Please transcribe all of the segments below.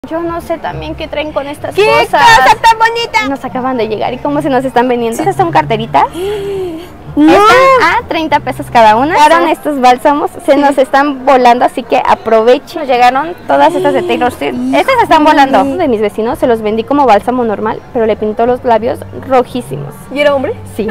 Yo no sé también qué traen con estas cosas. ¡Qué cosa tan bonita! Nos acaban de llegar y cómo se nos están vendiendo. Estas son carteritas. No. Están a 30 pesos cada una. Llegaron estos bálsamos, se nos están volando, así que aprovechen. Nos llegaron todas estas de Taylor Swift. Estas se están volando. De mis vecinos se los vendí como bálsamo normal, pero le pintó los labios rojísimos. ¿Y era hombre? Sí.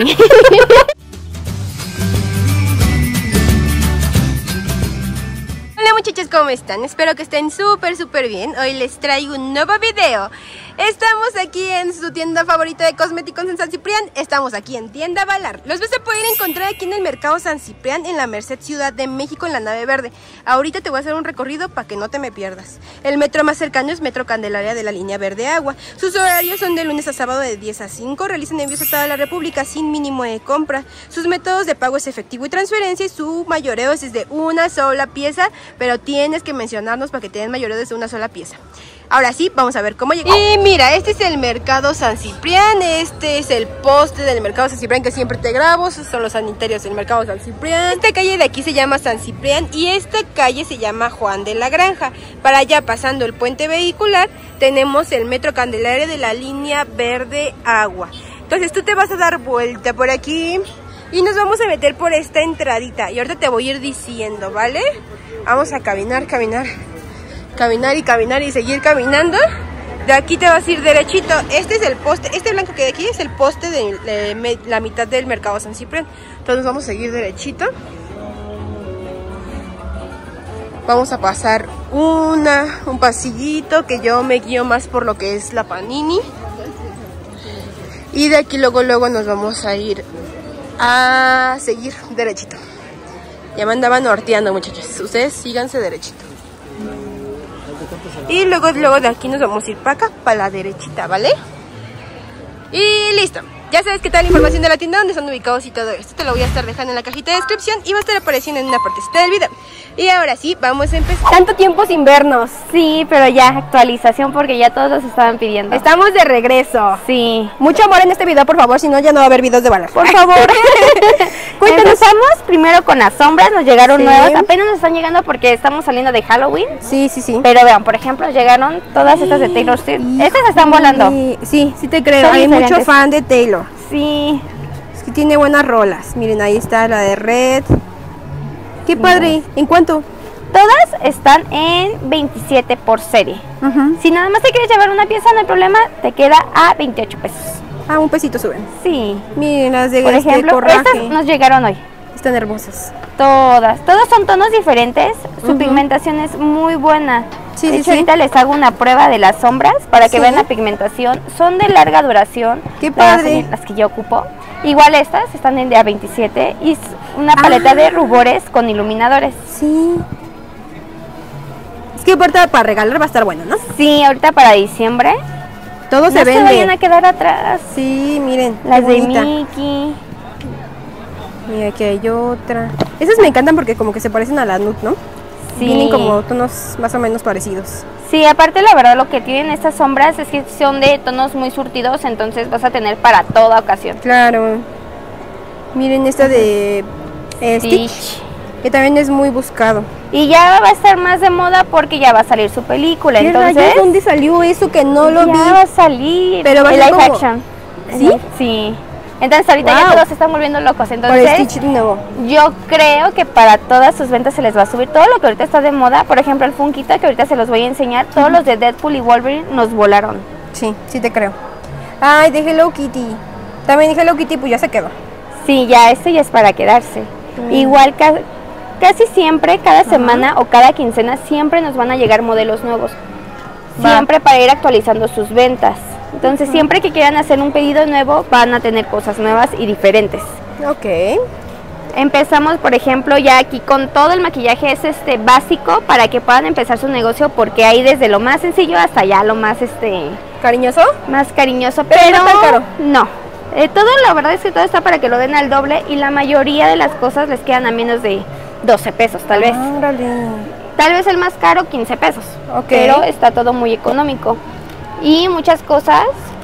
Hola muchachos, ¿cómo están? Espero que estén súper bien. Hoy les traigo un nuevo video. Estamos aquí en su tienda favorita de cosméticos en San Ciprián. Estamos aquí en Tienda Valar. Los vas a poder encontrar aquí en el mercado San Ciprián, en la Merced, Ciudad de México, en la nave verde. Ahorita te voy a hacer un recorrido para que no te me pierdas. El metro más cercano es Metro Candelaria de la línea Verde Agua. Sus horarios son de lunes a sábado de 10 a 5. Realizan envíos a toda la República sin mínimo de compra. Sus métodos de pago es efectivo y transferencia, y su mayoreo es de una sola pieza, pero tienes que mencionarnos para que te den mayoreo desde una sola pieza. Ahora sí, vamos a ver cómo llegó. Y mira, este es el mercado San Ciprián. Este es el poste del mercado San Ciprián que siempre te grabo. Esos son los sanitarios del mercado San Ciprián. Esta calle de aquí se llama San Ciprián y esta calle se llama Juan de la Granja. Para allá, pasando el puente vehicular, tenemos el metro Candelaria de la línea Verde Agua. Entonces tú te vas a dar vuelta por aquí y nos vamos a meter por esta entradita. Y ahorita te voy a ir diciendo, ¿vale? Vamos a caminar y seguir caminando. De aquí te vas a ir derechito. Este es el poste, este blanco que de aquí es el poste de la mitad del mercado San Ciprián. Entonces vamos a seguir derechito. Vamos a pasar un pasillito, que yo me guío más por lo que es la Panini. Y de aquí luego nos vamos a ir a seguir derechito. Ya me andaban norteando, muchachos. Ustedes síganse derechito. Y luego de aquí nos vamos a ir para acá, para la derechita, ¿vale? Y listo. Ya sabes qué tal la información de la tienda, dónde están ubicados y todo esto. Te lo voy a estar dejando en la cajita de descripción y va a estar apareciendo en una partecita del video. Y ahora sí, vamos a empezar. Tanto tiempo sin vernos. Sí, pero ya actualización porque ya todos los estaban pidiendo. Estamos de regreso. Sí. Mucho amor en este video, por favor, si no ya no va a haber videos de Valar. Por favor. Cuéntanos. Empezamos primero con las sombras, nos llegaron nuevas. Apenas nos están llegando porque estamos saliendo de Halloween. Sí. Pero vean, por ejemplo, llegaron todas estas de Taylor Swift. Estas están volando. Sí te creo. Hay mucho fan de Taylor. Sí. Es que tiene buenas rolas. Miren, ahí está la de Red. Qué padre. ¿En cuánto? Todas están en 27 por serie. Si nada más te quieres llevar una pieza, no hay problema, te queda a 28 pesos. Ah, un pesito suben. Sí. Miren las de por ejemplo, estas nos llegaron hoy. Están hermosas. Todas son tonos diferentes. Su pigmentación es muy buena. De hecho, ahorita les hago una prueba de las sombras para que vean la pigmentación. Son de larga duración. Qué padre. Las que yo ocupo. Igual estas están en de A27 y es una paleta de rubores con iluminadores. Sí. Es que ahorita para regalar va a estar bueno, ¿no? Sí, ahorita para diciembre. Todo se vende. No se vayan a quedar atrás. Sí, miren. Las de Mickey. Mira, aquí hay otra. Esas me encantan porque como que se parecen a la nude, ¿no? Sí. Tienen como tonos más o menos parecidos. Sí, aparte la verdad lo que tienen estas sombras es que son de tonos muy surtidos, entonces vas a tener para toda ocasión. Claro. Miren esta de Stitch, que también es muy buscado. Y ya va a estar más de moda porque ya va a salir su película, entonces... ¿Dónde salió eso que no lo vi? Ya va a salir. Pero va a el ser live como... action. ¿Sí? Sí. Entonces ahorita ya todos se están volviendo locos, entonces por Stitch nuevo. Yo creo que para todas sus ventas se les va a subir todo lo que ahorita está de moda. Por ejemplo, el Funkito, que ahorita se los voy a enseñar, todos los de Deadpool y Wolverine nos volaron. Sí te creo. Ay, de Hello Kitty. También Hello Kitty pues ya se quedó. Sí, ya esto ya es para quedarse. Igual casi siempre, cada semana o cada quincena, siempre nos van a llegar modelos nuevos. Siempre para ir actualizando sus ventas. Entonces siempre que quieran hacer un pedido nuevo van a tener cosas nuevas y diferentes. Ok. Empezamos por ejemplo ya aquí con todo el maquillaje es básico para que puedan empezar su negocio, porque hay desde lo más sencillo hasta ya lo más cariñoso. Más cariñoso, pero no tan caro. No. Todo, la verdad es que todo está para que lo den al doble y la mayoría de las cosas les quedan a menos de 12 pesos tal vez. Tal vez el más caro 15 pesos. Pero está todo muy económico. Y muchas cosas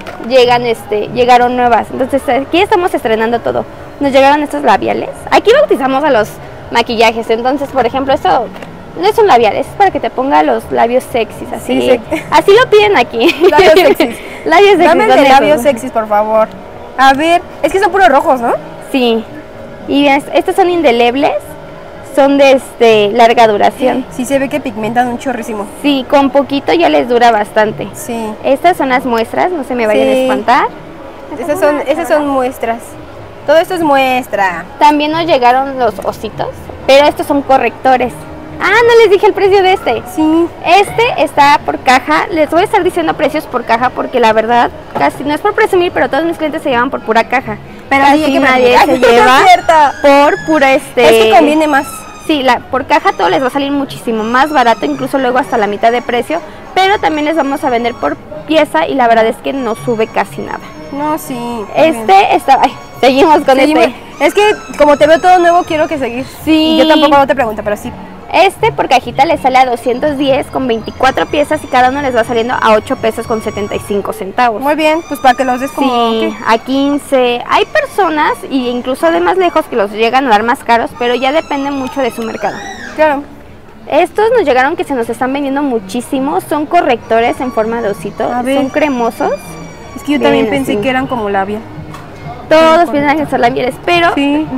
llegaron nuevas. Entonces aquí estamos estrenando todo. Nos llegaron estos labiales. Aquí bautizamos a los maquillajes. Entonces, por ejemplo, esto No es un labial, es para que te ponga los labios sexys, así. Sí, así lo piden aquí. Labios sexys. Labios sexys. Dame de labios sexys, por favor. A ver, es que son puros rojos, ¿no? Sí. Y estos son indelebles, son de larga duración. Sí, se ve que pigmentan un chorrísimo. Sí, con poquito ya les dura bastante. Sí. Estas son las muestras, no se me vayan a espantar. Esas son muestras. Todo esto es muestra. También nos llegaron los ositos, pero estos son correctores. Ah, no les dije el precio de este. Sí. Este está por caja. Les voy a estar diciendo precios por caja porque la verdad, casi no es por presumir, pero todos mis clientes se llevan por pura caja. Pero casi nadie se lleva por pura Es que conviene más. Sí, por caja todo les va a salir muchísimo más barato, incluso luego hasta la mitad de precio, pero también les vamos a vender por pieza y la verdad es que no sube casi nada. No, sí. Seguimos con este. Es que como te veo todo nuevo, quiero que seguir. Sí. Yo tampoco no te pregunto, pero sí. Este por cajita les sale a 210 con 24 piezas y cada uno les va saliendo a 8 pesos con 75 centavos. Muy bien, pues para que los des como... Sí, a 15. Hay personas, y incluso de más lejos, que los llegan a dar más caros, pero ya depende mucho de su mercado. Claro. Estos nos llegaron que se nos están vendiendo muchísimo. Son correctores en forma de osito. Son cremosos. Es que yo también pensé que eran como labial. Todos piensan que son labiales, pero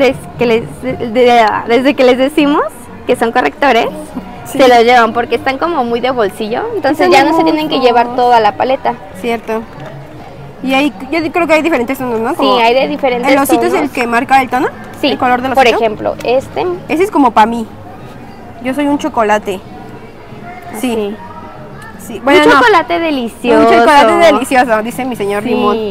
desde que les decimos que son correctores, se los llevan porque están como muy de bolsillo. Entonces ya no se tienen que llevar toda la paleta. Cierto. Y ahí yo creo que hay diferentes tonos, ¿no? Como hay de diferentes tonos. ¿El osito es el que marca el tono? Sí. ¿El color del osito? Por ejemplo, este. Ese es como para mí. Yo soy un chocolate. Sí. Sí. Bueno, un chocolate delicioso. Un chocolate delicioso, dice mi señor Limón.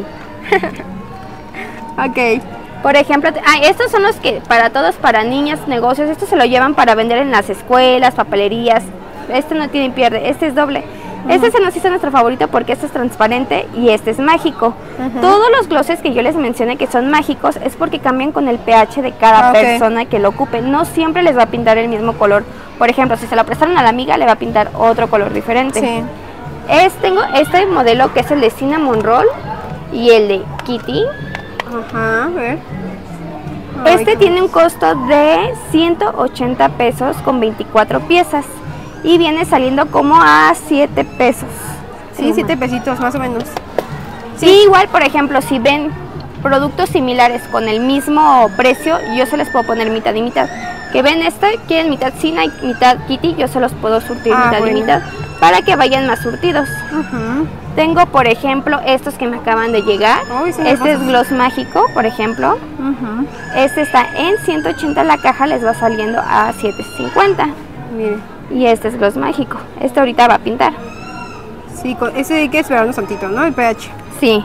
Ok. Por ejemplo, estos son los que para todos, para niñas, negocios, estos se lo llevan para vender en las escuelas, papelerías. Este no tiene pierde, este es doble. Este se nos hizo nuestro favorito porque este es transparente y este es mágico. Todos los glosses que yo les mencioné que son mágicos es porque cambian con el pH de cada persona que lo ocupe. No siempre les va a pintar el mismo color. Por ejemplo, si se lo prestaron a la amiga, le va a pintar otro color diferente. Sí. Tengo este modelo que es el de Cinnamon Roll y el de Kitty. Ajá, a ver. Este tiene un costo de 180 pesos con 24 piezas y viene saliendo como a 7 pesos. Sí, 7 pesitos más o menos. Sí, igual, por ejemplo, si ven productos similares con el mismo precio, yo se les puedo poner mitad y mitad. Que ven quieren mitad Cina y mitad Kitty, yo se los puedo surtir mitad y mitad para que vayan más surtidos. Tengo, por ejemplo, estos que me acaban de llegar. Este es gloss mágico, por ejemplo. Este está en 180 la caja, les va saliendo a 7.50. Miren. Y este es gloss mágico. Este ahorita va a pintar. Sí, ese hay que esperarnos tantito, ¿no? El pH. Sí.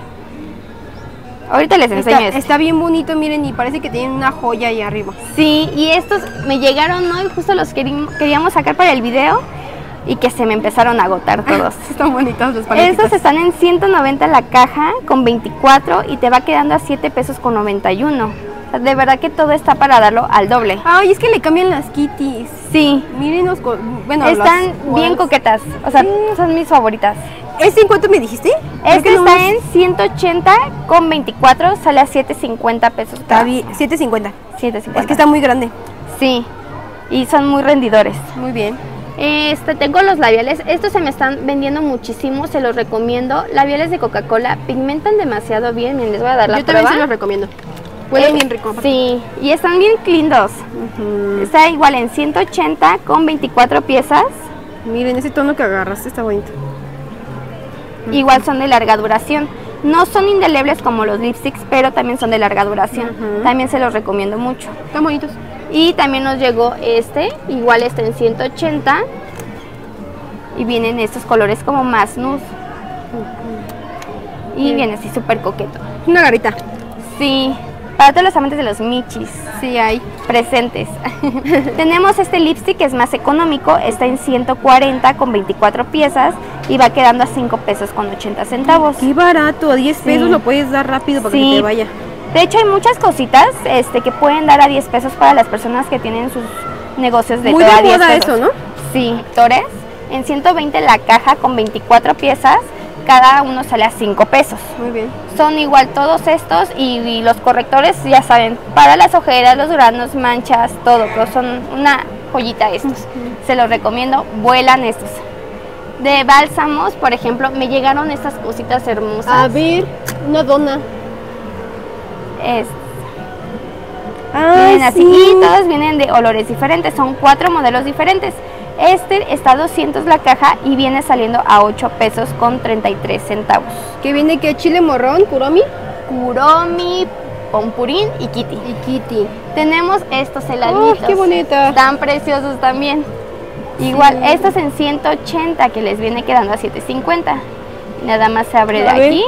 Ahorita les enseño esto. Está bien bonito, miren, y parece que tienen una joya ahí arriba. Sí, y estos me llegaron hoy, justo los queríamos sacar para el video. Y que se me empezaron a agotar todos. Están bonitos los paletitos. Estos están en 190 la caja con 24 y te va quedando a 7 pesos con 91. O sea, de verdad que todo está para darlo al doble. Ay, es que le cambian las kitties. Sí. Mírenos, bueno, están bien coquetas. O sea, son mis favoritas. ¿Este en cuánto me dijiste? Este está en 180 con 24, sale a 7.50 pesos. Está bien, 7.50. 7.50. Es que está muy grande. Sí. Y son muy rendidores. Muy bien. Tengo los labiales, estos se me están vendiendo muchísimo, se los recomiendo. Labiales de Coca-Cola, pigmentan demasiado bien. Miren, les voy a dar la prueba. Yo también se los recomiendo. Huelen bien rico. Sí, y están bien lindos. Está igual en 180 con 24 piezas. Miren, ese tono que agarraste está bonito. Igual son de larga duración. No son indelebles como los lipsticks, pero también son de larga duración. También se los recomiendo mucho. Están bonitos. Y también nos llegó igual está en 180 y vienen estos colores como más nude. Y viene así súper coqueto. Una garita. Sí, para todos los amantes de los michis. Sí, hay presentes. Tenemos este lipstick que es más económico, está en 140 con 24 piezas y va quedando a 5 pesos con 80 centavos. Qué barato, a 10 pesos lo puedes dar rápido para que te vaya. De hecho, hay muchas cositas que pueden dar a 10 pesos para las personas que tienen sus negocios de toda 10 pesos. Eso, ¿no? Sí, Torres, en 120 la caja con 24 piezas, cada uno sale a 5 pesos. Muy bien. Son igual todos estos y los correctores, ya saben, para las ojeras, los granos, manchas, todo, pero son una joyita estos. Se los recomiendo, vuelan estos. De bálsamos, por ejemplo, me llegaron estas cositas hermosas. A ver, una dona. Vienen así, y todos vienen de olores diferentes, son 4 modelos diferentes. Este está a 200 la caja y viene saliendo a 8 pesos con 33 centavos. ¿Qué viene? ¿Qué? ¿Chile morrón? ¿Kuromi? Kuromi, Pompurín y Kitty. Tenemos estos heladitos. ¡Qué bonita! Están preciosos también. Igual, estos en 180 que les viene quedando a 7.50. Nada más se abre de aquí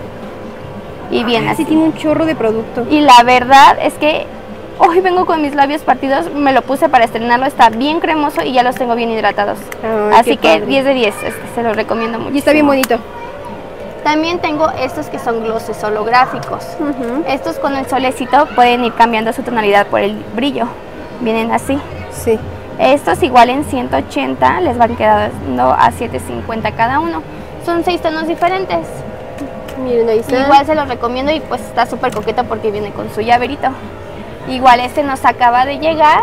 y viene así. Sí, tiene un chorro de producto. Y la verdad es que hoy vengo con mis labios partidos, me lo puse para estrenarlo, está bien cremoso y ya los tengo bien hidratados. Así que 10 de 10, se los recomiendo mucho. Y está bien bonito. También tengo estos que son glosses holográficos. Estos con el solecito pueden ir cambiando su tonalidad por el brillo. Vienen así. Sí. Estos igual en 180 les van quedando a 7.50 cada uno. Son 6 tonos diferentes. Miren, ahí está. Igual se los recomiendo y pues está súper coqueto porque viene con su llaverito. Igual este nos acaba de llegar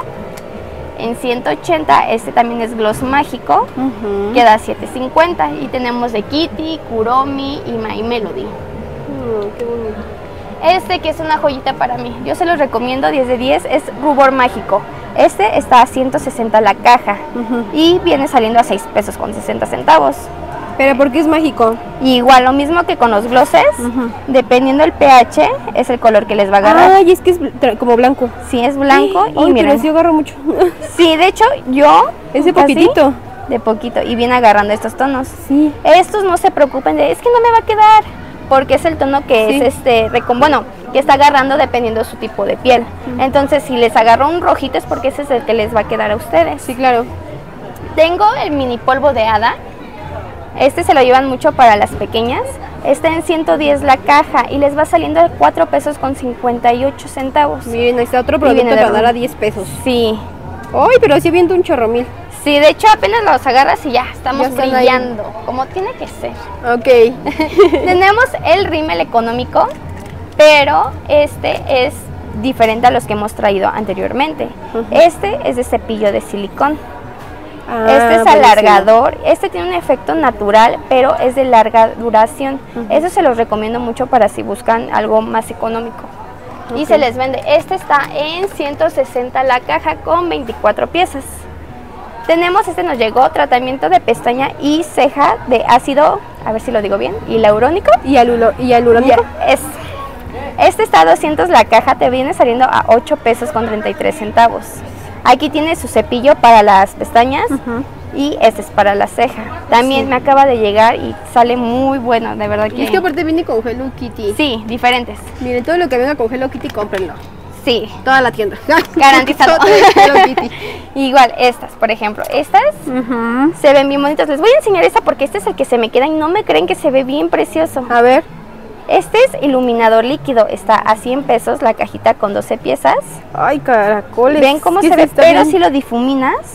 en 180, este también es gloss mágico, queda a 7.50 y tenemos de Kitty, Kuromi y My Melody. Qué bonito. Este que es una joyita para mí, yo se los recomiendo 10 de 10, es rubor mágico. Este está a 160 la caja y viene saliendo a 6 pesos con 60 centavos. ¿Pero por qué es mágico? Y igual lo mismo que con los glosses, dependiendo el pH, es el color que les va a agarrar. Ay, es que es como blanco. Sí, es blanco y miren. Pero sí agarra mucho. Sí, de hecho, yo... Es de poquitito. De poquito, y viene agarrando estos tonos. Sí. Estos no se preocupen de, es que no me va a quedar, porque es el tono que es bueno, que está agarrando dependiendo su tipo de piel. Entonces, si les agarró un rojito es porque ese es el que les va a quedar a ustedes. Sí, claro. Tengo el mini polvo de hada. Este se lo llevan mucho para las pequeñas. Está en 110 la caja y les va saliendo a 4 pesos con 58 centavos. Miren, ahí está otro producto para dar a 10 pesos. Sí. Ay, pero sí viendo un chorro mil. Sí, de hecho apenas los agarras y ya estamos brillando, como tiene que ser. Ok. Tenemos el rímel económico, pero este es diferente a los que hemos traído anteriormente. Este es de cepillo de silicón. Este es alargador, este tiene un efecto natural, pero es de larga duración. Eso se los recomiendo mucho para si buscan algo más económico. Y se les vende. Este está en 160 la caja con 24 piezas. Tenemos, nos llegó tratamiento de pestaña y ceja de ácido, a ver si lo digo bien, hialurónico. ¿Y hialurónico? Este está a 200 la caja, te viene saliendo a 8 pesos con 33 centavos. Aquí tiene su cepillo para las pestañas y este es para la ceja. También me acaba de llegar y sale muy bueno, de verdad que... Es que aparte viene con Hello Kitty. Sí, diferentes. Miren, todo lo que venga con Hello Kitty, cómprenlo. Sí. Toda la tienda. Garantizado. Hello Kitty. Igual, estas, por ejemplo, estas se ven bien bonitas. Les voy a enseñar esta porque este es el que se me queda y no me creen que se ve bien precioso. A ver. Este es iluminador líquido, está a 100 pesos la cajita con 12 piezas. Ay, caracoles. ¿Ven cómo se ve? Pero si lo difuminas,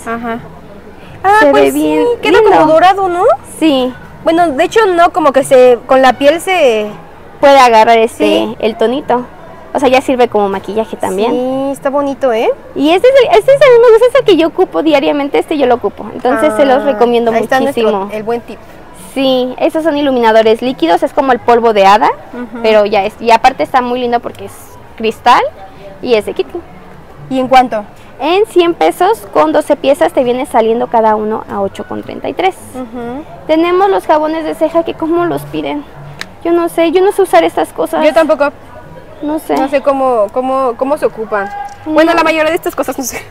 se ve bien. Queda como dorado, ¿no? Sí. Bueno, de hecho no, como que con la piel se puede agarrar el tonito. O sea, ya sirve como maquillaje también. Sí, está bonito, ¿eh? Y este es el que yo ocupo diariamente, yo lo ocupo. Entonces se los recomiendo muchísimo. El buen tip. Sí, esos son iluminadores líquidos, es como el polvo de hada, pero ya es, y aparte está muy lindo porque es cristal y es de Kitty. ¿Y en cuánto? En 100 pesos con 12 piezas te viene saliendo cada uno a 8,33. Tenemos los jabones de ceja que cómo los piden. Yo no sé usar estas cosas. Yo tampoco. No sé. No sé cómo se ocupan. Bueno, la mayoría de estas cosas no sé.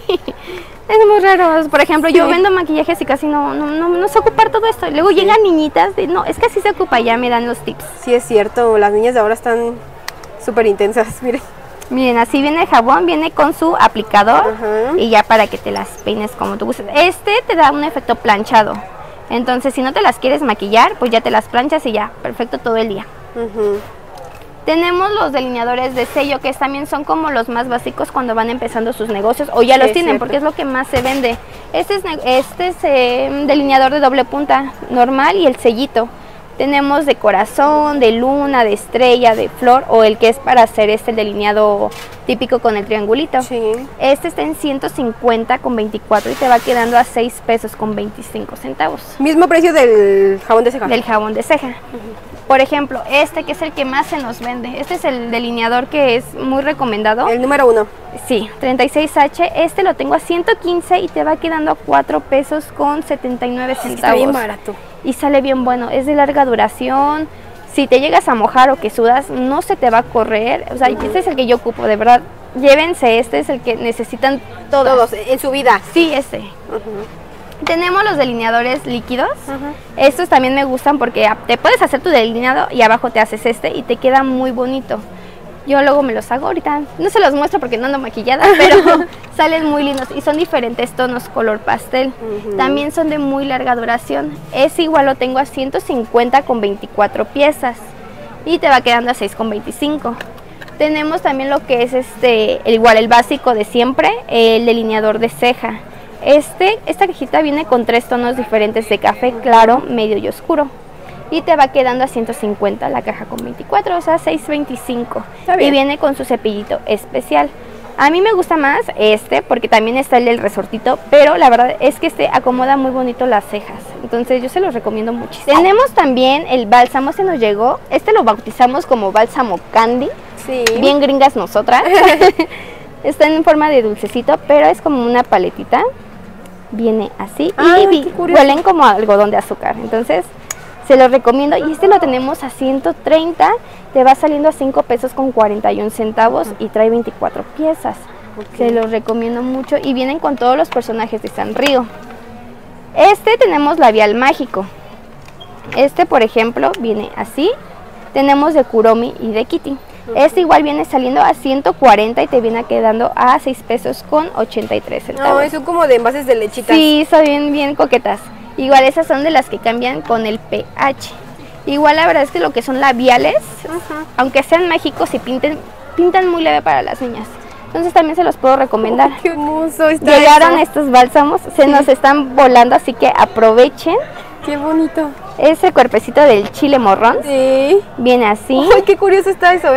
Es muy raro. Por ejemplo, yo vendo maquillajes y casi no sé ocupar todo esto. Luego llegan niñitas de, no, es que así se ocupa, ya me dan los tips. Sí, es cierto. Las niñas de ahora están súper intensas, miren. Miren, así viene el jabón, viene con su aplicador y ya para que te las peines como tú gustes. Este te da un efecto planchado. Entonces, si no te las quieres maquillar, pues ya te las planchas y ya, perfecto todo el día. Tenemos los delineadores de sello, que también son como los más básicos cuando van empezando sus negocios, o ya los tienen, porque es lo que más se vende. Este es delineador de doble punta normal y el sellito. Tenemos de corazón, de luna, de estrella, de flor, o el que es para hacer el delineado típico con el triangulito. Sí. Este está en 150,24 y te va quedando a 6 pesos con 25 centavos. Mismo precio del jabón de ceja. Del jabón de ceja. Por ejemplo, este que es el que más se nos vende. Este es el delineador que es muy recomendado. El número 1. Sí, 36H. Este lo tengo a 115 y te va quedando a 4 pesos con 79 centavos. Está bien barato. Y sale bien bueno. Es de larga duración. Si te llegas a mojar o que sudas, no se te va a correr. O sea, este es el que yo ocupo, de verdad. Llévense, este es el que necesitan todas. Todos, en su vida. Sí, este. Tenemos los delineadores líquidos. Estos también me gustan porque te puedes hacer tu delineado y abajo te haces y te queda muy bonito. Yo luego me los hago ahorita. No se los muestro porque no ando maquillada, pero salen muy lindos y son diferentes tonos color pastel. También son de muy larga duración. Ese igual lo tengo a 150,24 piezas y te va quedando a 6,25. Tenemos también lo que es igual el básico de siempre, el delineador de ceja. Esta cajita viene con 3 tonos diferentes de café claro, medio y oscuro. Y te va quedando a 150 la caja con 24, o sea 6.25. Y viene con su cepillito especial. A mí me gusta más porque también está el del resortito, pero la verdad es que acomoda muy bonito las cejas. Entonces yo se los recomiendo muchísimo. Tenemos también el bálsamo, se nos llegó. Lo bautizamos como bálsamo candy. Sí. Bien gringas nosotras. Está en forma de dulcecito, pero es como una paletita. Viene así y huelen como algodón de azúcar. Entonces se los recomiendo y lo tenemos a 130, te va saliendo a 5 pesos con 41 centavos y trae 24 piezas. Se los recomiendo mucho y vienen con todos los personajes de Sanrio. Tenemos labial mágico. Por ejemplo viene así. Tenemos de Kuromi y de Kitty. Igual viene saliendo a 140 y te viene quedando a 6 pesos con 83 centavos. No, son como de envases de lechitas. Sí, son bien coquetas. Igual esas son de las que cambian con el pH. Igual la verdad es que lo que son labiales, aunque sean mágicos y pintan muy leve para las niñas. Entonces también se los puedo recomendar. ¡Qué hermoso está! Llegaron estos bálsamos, se nos están volando, así que aprovechen. ¡Qué bonito! Es el cuerpecito del chile morrón. Sí. Viene así. ¡Ay, qué curioso está eso,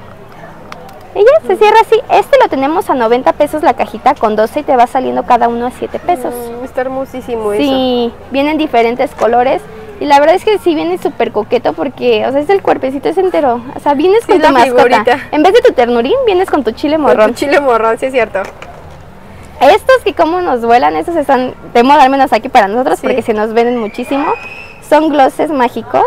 Ella se cierra así. Lo tenemos a 90 pesos la cajita con 12 y te va saliendo cada uno a 7 pesos. Está hermosísimo eso. Sí, vienen diferentes colores. Y la verdad es que sí viene súper coqueto porque, es el cuerpecito, es entero. O sea, vienes con tu mascota. Figurita. En vez de tu ternurín, vienes con tu chile morrón. Con tu chile morrón, sí es cierto. Estos que como nos vuelan, estos están de moda, al menos aquí para nosotros, porque se nos venden muchísimo. Son glosses mágicos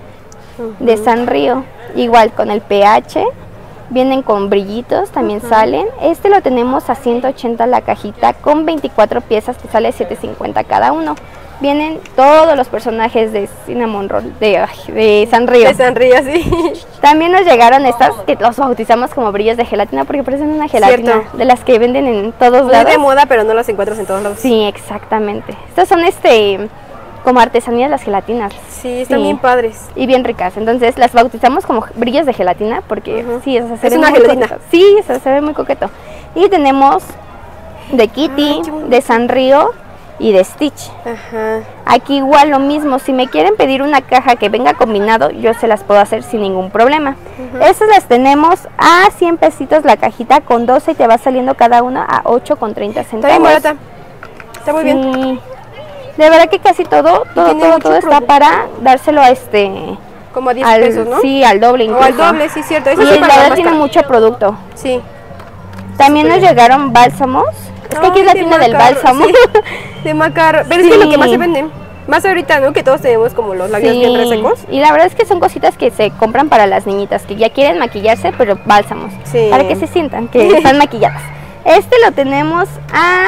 de Sanrio. Igual con el pH. Vienen con brillitos, también salen. Lo tenemos a 180 la cajita con 24 piezas, que sale 7.50 cada uno. Vienen todos los personajes de Cinnamon Roll, de Sanrio. De Sanrio, sí. También nos llegaron estas que los bautizamos como brillos de gelatina porque parecen una gelatina de las que venden en todos lados. Muy de moda, pero no las encuentras en todos lados. Sí, exactamente. Estas son como artesanías las gelatinas. Sí, están bien padres. Y bien ricas. Entonces las bautizamos como brillos de gelatina porque sí, se ve una muy gelatina. coqueto. Sí, se ve muy coqueto. Y tenemos de Kitty, de Sanrio y de Stitch. Aquí igual lo mismo. Si me quieren pedir una caja que venga combinado, yo se las puedo hacer sin ningún problema. Estas las tenemos a 100 pesitos la cajita con 12 y te va saliendo cada una a 8,30 centavos. Está bien barata. Está muy bien. De verdad que casi todo está para dárselo a como a 10 pesos, ¿no? Sí, al doble incluso. O al doble, sí, cierto. Y la verdad tiene mucho producto. Sí. También nos llegaron bálsamos. Es que aquí es la tienda del bálsamo. Sí, de macar. Pero es que lo que más se vende. Más ahorita, ¿no? Que todos tenemos como los labios bien resecos. Y la verdad es que son cositas que se compran para las niñitas que ya quieren maquillarse, pero bálsamos. Sí. Para que se sientan que están maquilladas. Lo tenemos a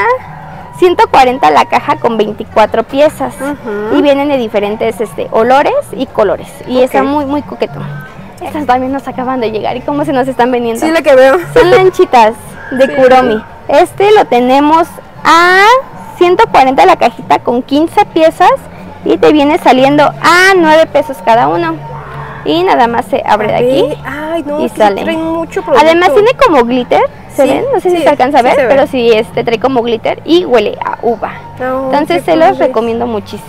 140 la caja con 24 piezas. Y vienen de diferentes olores y colores. Y está muy coqueto. Estas también nos acaban de llegar. ¿Y cómo se nos están vendiendo? Sí, lo que veo. Son lanchitas de Kuromi. Lo tenemos a 140 la cajita con 15 piezas. Y te viene saliendo a 9 pesos cada uno. Y nada más se abre de aquí. Ay, no, y sale. Trae mucho producto. Además tiene como glitter. ¿Se ven? No sé si se alcanza a ver, pero sí trae como glitter y huele a uva. Entonces se los recomiendo muchísimo.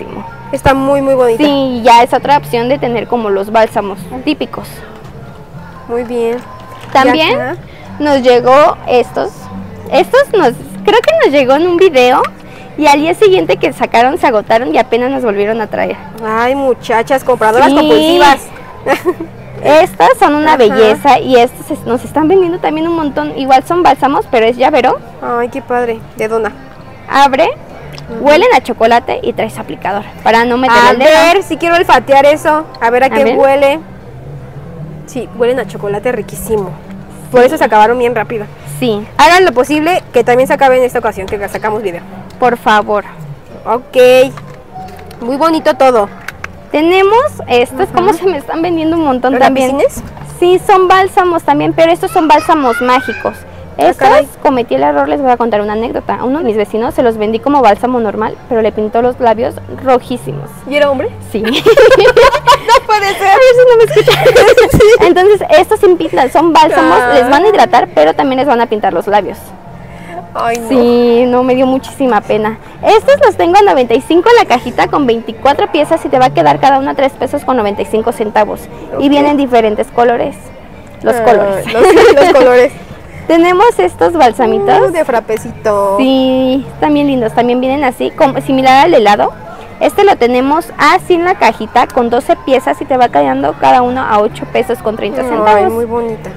Está muy bonita. Sí, ya es otra opción de tener como los bálsamos típicos. Muy bien. También nos llegó estos creo que nos llegó en un video y al día siguiente que sacaron se agotaron y apenas nos volvieron a traer. Ay, muchachas compradoras compulsivas. Estas son una belleza y estos nos están vendiendo también un montón. Igual son bálsamos, pero es llavero. Ay, qué padre. ¿De dónde? Abre, huelen a chocolate y traes aplicador para no meterle el dedo. A ver, si quiero olfatear eso. A ver a qué huele. Sí, huelen a chocolate riquísimo. Por eso se acabaron bien rápido. Sí. Hagan lo posible que también se acabe en esta ocasión que sacamos video. Por favor. Ok. Muy bonito todo. Tenemos estos, como se me están vendiendo un montón también. ¿Lapicines? Sí, son bálsamos también, pero estos son bálsamos mágicos. Estos, cometí el error, les voy a contar una anécdota. A uno de mis vecinos se los vendí como bálsamo normal, pero le pintó los labios rojísimos. ¿Y era hombre? Sí. No puede ser. A ver si no me escuchan. Sí. Entonces, estos sin pintar, son bálsamos, les van a hidratar, pero también les van a pintar los labios. Ay, no. Sí, no, me dio muchísima pena. Estos los tengo a 95 la cajita con 24 piezas y te va a quedar cada una 3 pesos con 95 centavos. Y vienen diferentes colores. Los colores. Los colores. Tenemos estos balsamitos. De frapecito. Sí, están bien lindos. También vienen así, como, similar al helado. Este lo tenemos así en la cajita con 12 piezas y te va quedando cada uno a 8 pesos con 30 centavos. Ay, muy bonita.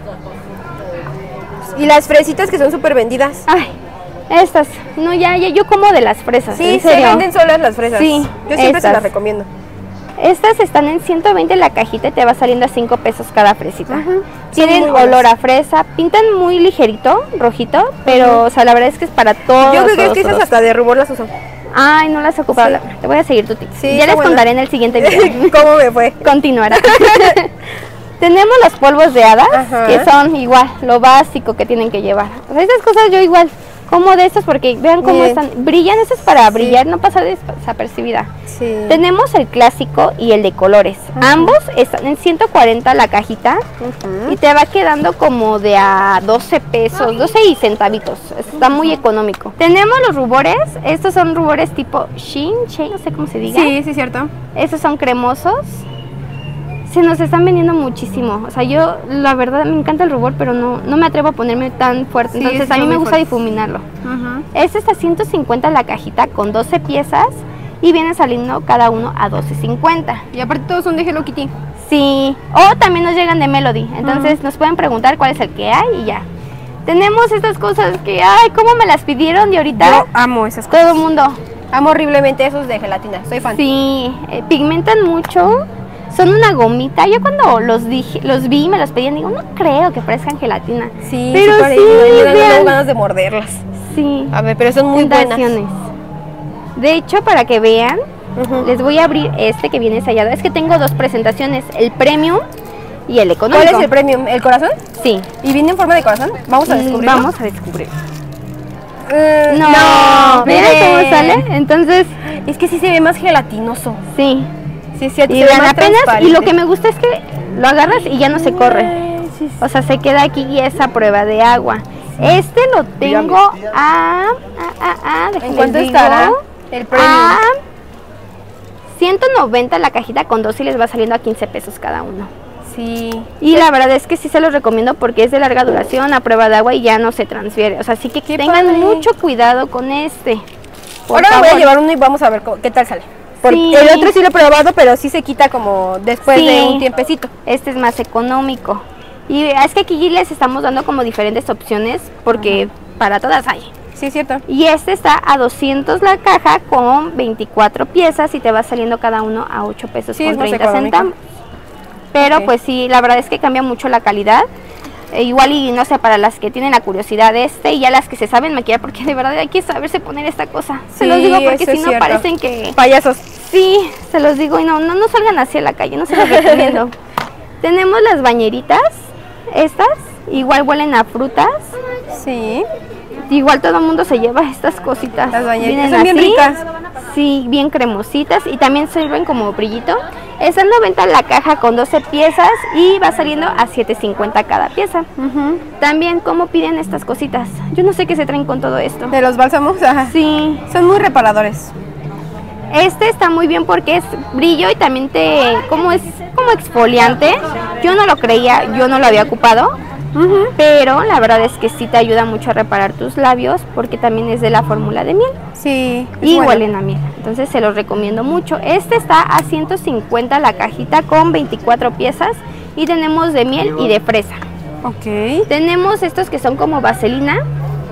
Y las fresitas que son súper vendidas. Ay, estas. No, ya yo como de las fresas. Sí, se venden solas las fresas. Sí, yo siempre se las recomiendo. Estas están en 120 la cajita y te va saliendo a 5 pesos cada fresita. Tienen olor a fresa, pintan muy ligerito, rojito, pero o sea, la verdad es que es para todos. Yo creo que esas hasta de rubor las uso. Ay, no las he ocupado. Sí. Te voy a seguir tu tip. Sí, ya les contaré en el siguiente video. ¿Cómo me fue? Continuará. Tenemos los polvos de hadas, que son igual, lo básico que tienen que llevar. O sea, esas cosas yo igual como de estos porque vean cómo están, brillan, eso es para brillar, no pasar desapercibida. Sí. Tenemos el clásico y el de colores, ambos están en 140 la cajita y te va quedando como de a 12 pesos, 12 y centavitos, está muy económico. Tenemos los rubores, estos son rubores tipo Sheen, no sé cómo se diga. Sí, cierto. Estos son cremosos. Se nos están vendiendo muchísimo, o sea, yo la verdad me encanta el rubor, pero no me atrevo a ponerme tan fuerte, entonces a mí me gusta difuminarlo. Este está a 150 la cajita con 12 piezas y viene saliendo cada uno a 12.50. Y aparte todos son de Hello Kitty. Sí, o también nos llegan de Melody, entonces nos pueden preguntar cuál es el que hay y ya. Tenemos estas cosas que, ay, cómo me las pidieron y ahorita yo amo esas cosas. Todo el mundo. Amo horriblemente esos de gelatina, soy fan. Sí, pigmentan mucho. Son una gomita. Yo cuando los vi y me los pedían, digo, no creo que parezcan gelatina. Sí, pero sí, me dan ganas de morderlas. Sí. A ver, pero son muy buenas. De hecho, para que vean, les voy a abrir este que viene sellado. Es que tengo dos presentaciones, el premium y el económico. ¿Cuál es el premium? ¿El corazón? Sí. ¿Y viene en forma de corazón? Vamos a descubrirlo. Vamos a descubrir. No, mira cómo sale. Entonces, es que sí se ve más gelatinoso. Sí. Sí, y vean apenas, y lo que me gusta es que lo agarras y ya no se corre. O sea, se queda aquí y es a prueba de agua. Este lo tengo ¿en cuánto estará el premio? A 190 la cajita con 2 y les va saliendo a 15 pesos cada uno. Sí. Y la verdad es que sí se los recomiendo porque es de larga duración, a prueba de agua y ya no se transfiere. O sea, sí que tengan mucho cuidado con este. Ahora voy a llevar uno y vamos a ver qué tal sale. Porque el otro sí lo he probado, pero sí se quita como después de un tiempecito. Este es más económico. Y es que aquí les estamos dando como diferentes opciones porque para todas hay. Sí, es cierto. Y este está a 200 la caja con 24 piezas y te va saliendo cada uno a 8 pesos con 30 centavos. Pero pues sí, la verdad es que cambia mucho la calidad. Igual y no sé, para las que tienen la curiosidad de este y ya las que se saben maquillar, porque de verdad hay que saberse poner esta cosa. Se los digo porque si no parecen que... payasos. Sí, se los digo y no salgan así a la calle, no se los recomiendo. Tenemos las bañeritas, estas, igual huelen a frutas. Sí. Igual todo el mundo se lleva estas cositas. Las bañeritas son bien ricas. Sí, bien cremositas y también sirven como brillito. Están 90 la caja con 12 piezas y va saliendo a 7.50 cada pieza. También, ¿cómo piden estas cositas? Yo no sé qué se traen con todo esto. ¿De los bálsamos? Ajá. Sí. Son muy reparadores. Este está muy bien porque es brillo y también es como exfoliante. Yo no lo creía, yo no lo había ocupado, pero la verdad es que sí te ayuda mucho a reparar tus labios porque también es de la fórmula de miel. Sí. Y huelen a miel, entonces se los recomiendo mucho. Este está a 150 la cajita con 24 piezas y tenemos de miel y de fresa. Ok. Tenemos estos que son como vaselina.